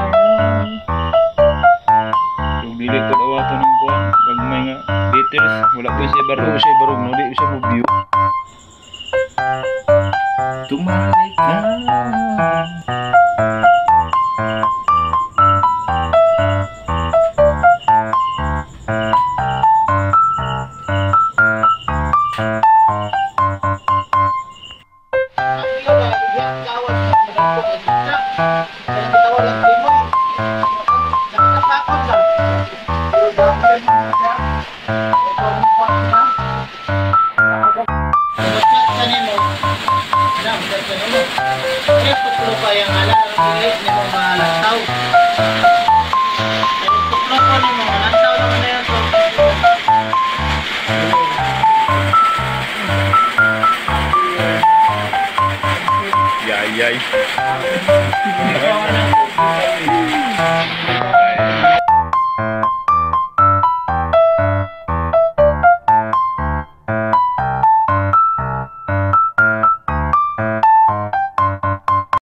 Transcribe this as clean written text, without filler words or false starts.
Yung dili ko awato ng kuwan, gagmay nga details, wala ko siya barog, no di siya mo view. Tumalik ka. Yay.